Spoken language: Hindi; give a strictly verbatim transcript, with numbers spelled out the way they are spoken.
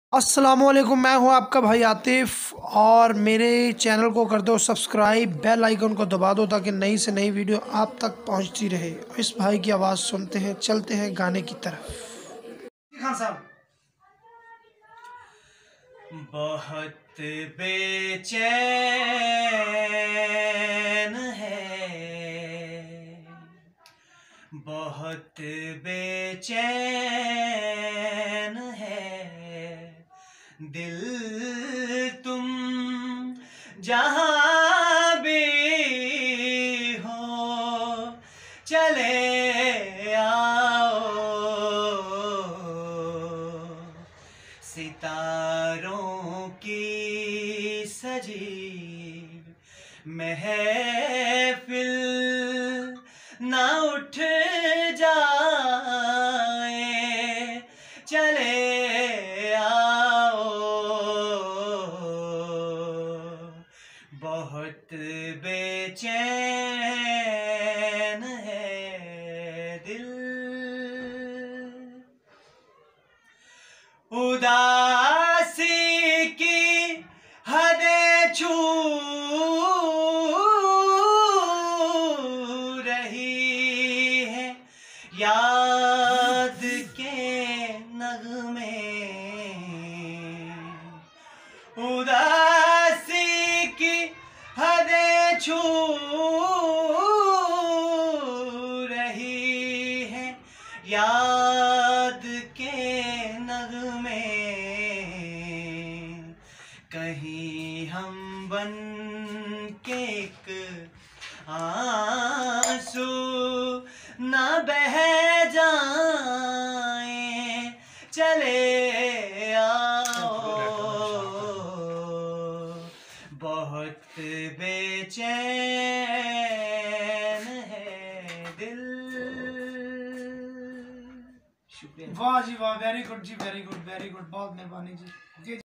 अस्सलामुअलैकुम, मैं हूं आपका भाई आतिफ और मेरे चैनल को कर दो सब्सक्राइब, बेल आइकन को दबा दो ताकि नई से नई वीडियो आप तक पहुंचती रहे। इस भाई की आवाज़ सुनते हैं, चलते हैं गाने की तरफ। खान साहब। बहुत बेचैन है, बहुत बेचैन है दिल, तुम जहाँ भी हो चले आओ। सितारों की सजी महफिल ना उठ जाए, चले आओ। बहुत बेचैन है दिल, उदासी की हदें छू रही है, याद के नगमे। उदासी की हदें छू रही है, याद के नगमे। कहीं हम बन के एक आंसू ना बह जाएं, चले आओ। बहुत बेचैन है दिल। शुक्रिया। वाह जी वाह, वेरी गुड जी, वेरी गुड, वेरी गुड, बहुत मेहरबानी जी।